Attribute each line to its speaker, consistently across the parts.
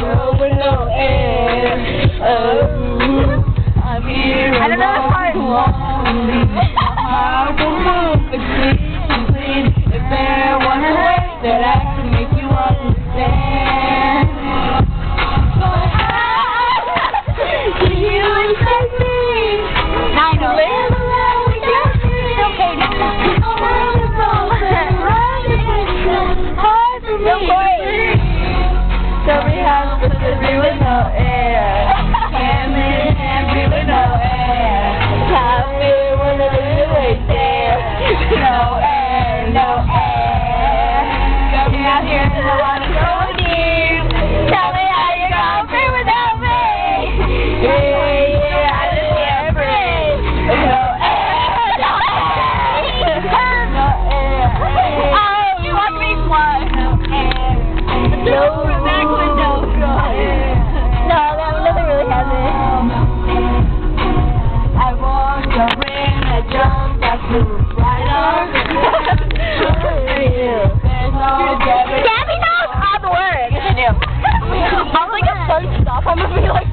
Speaker 1: Oh, with no air. I'm here. I don't know the part. How to move, but please, if there was a way that I could make you understand. Do you accept me? I know. Live alone with you. Okay, hard for me. Tell me how to breathe with no air. Can't live and breathe with no air. How I feel when I live right there. No air, no air. Got me out here and I wanna go deep. Tell me how you gonna breathe without me. Yeah, I just can't breathe. No air, no air. No air. Oh, you want me what? No air. No. Gabby knows all the words. Yes, I do. I'm like a fun stuff. I'm gonna be like,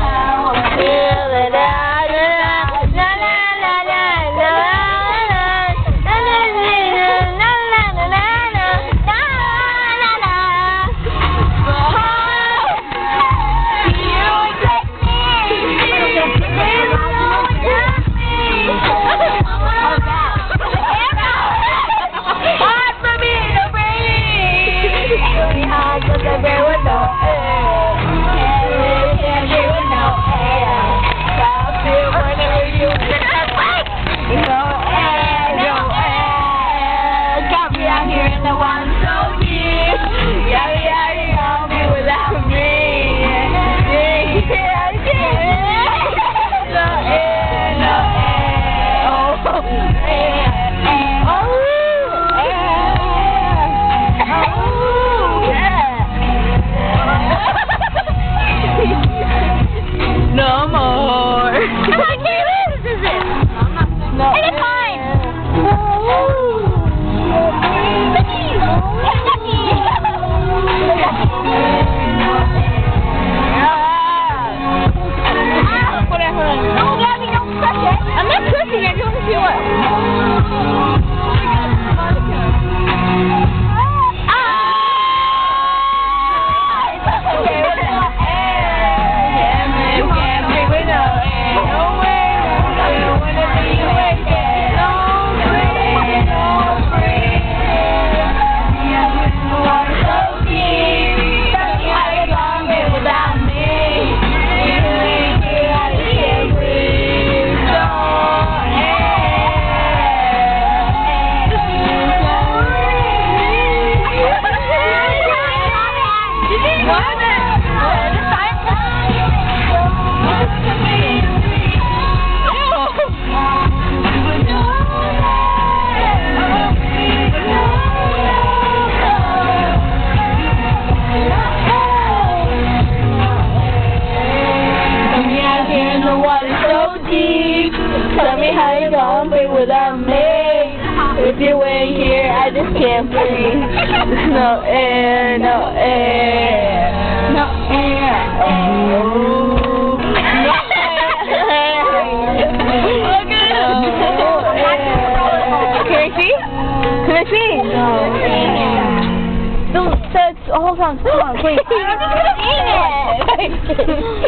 Speaker 1: no more. Come on, Kaylin, this is it. No. And it's fine. No, Gabby, don't crush it. I'm not crushing it. I don't feel it. Tell me how you gonna be without me. If you ain't here, I just can't breathe. There's no air, no air, no air. Oh, no air. Look at it. Can I see? Can I see? No. Don't. So it's all on. Come on, please. I'm just gonna eat it.